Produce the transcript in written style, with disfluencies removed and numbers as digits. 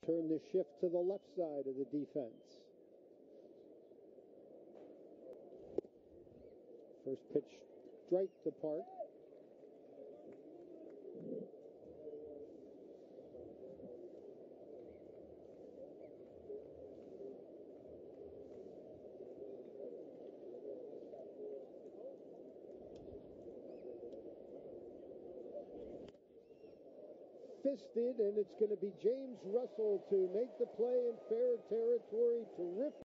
Turn the shift to the left side of the defense. First pitch, strike to Park. Fisted, and it's going to be James Russell to make the play in fair territory. Terrific.